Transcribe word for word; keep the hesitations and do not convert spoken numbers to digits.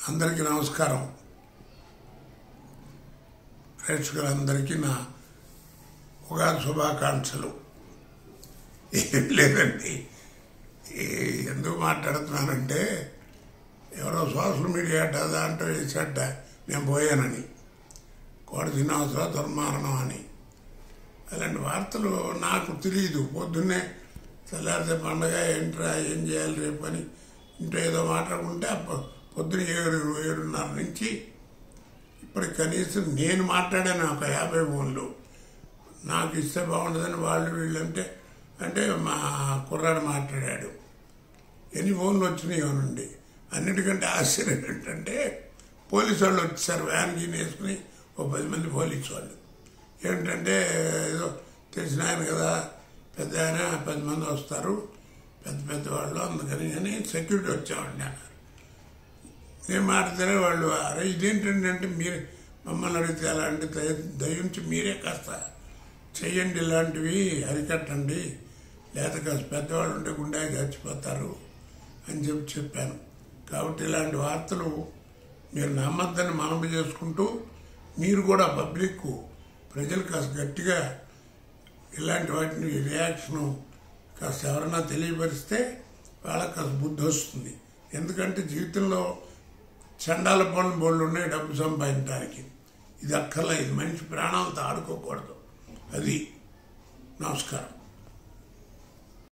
అందరికీ నమస్కారం. ప్రేక్షకులందరికీ నా ఉగాది శుభాకాంక్షలు. ఏం లేదండి, ఎందుకు మాట్లాడుతున్నానంటే ఎవరో సోషల్ మీడియా దాంట్లో వేసాట నేను పోయానని, కోట శ్రీనివాసరావు దుర్మారణం అని. అలాంటి వార్తలు నాకు తెలియదు. పొద్దున్నే తెల్లారితే పండగ ఏంట్రా ఏం చేయాలి రేపు అని ఇంట్లో ఏదో మాట్లాడుకుంటే పొద్దున్న ఏడు ఏడున్నర నుంచి ఇప్పటికి కనీసం నేను మాట్లాడాను ఒక యాభై ఫోన్లు. నాకు ఇస్తే బాగుంటుందని వాళ్ళు వీళ్ళంటే అంటే మా కుర్రాడు మాట్లాడాడు. ఎన్ని ఫోన్లు వచ్చినాయో నుండి. అన్నిటికంటే ఆశ్చర్యం ఏంటంటే పోలీసు వాళ్ళు వచ్చేసారు, వ్యాన్ గీన్ వేసుకుని ఓ పది మంది పోలీసు వాళ్ళు. ఏంటంటే ఏదో తెలిసిన ఆయన కదా, పెద్ద ఆయన, పది మంది వస్తారు పెద్ద పెద్ద వాళ్ళు, అందుకని అని సెక్యూరిటీ వచ్చేవాడిని అన్నారు. నేను మాట్లాడితే వాళ్ళు అరే ఇదేంటండి అంటే మీరు మమ్మల్ని అడిగితే అలాంటి దయ దయించి మీరే కాస్త చెయ్యండి, ఇలాంటివి అరికట్టండి, లేదా కాస్త పెద్దవాళ్ళు ఉంటే గుండె చచ్చిపోతారు అని చెప్పి చెప్పాను. కాబట్టి ఇలాంటి వార్తలు మీరు నమ్మద్దని మనవి చేసుకుంటూ మీరు కూడా పబ్లిక్ ప్రజలు కాస్త గట్టిగా ఇలాంటి వాటిని రియాక్షను కాస్త ఎవరైనా తెలియపరిస్తే వాళ్ళకి కాస్త బుద్ధి వస్తుంది. ఎందుకంటే జీవితంలో చండాల పనులు బోళ్ళు ఉన్నాయి డబ్బు సంపాదించడానికి. ఇది అక్కర్లేదు, మనిషి ప్రాణాలతో ఆడుకోకూడదు. అది. నమస్కారం.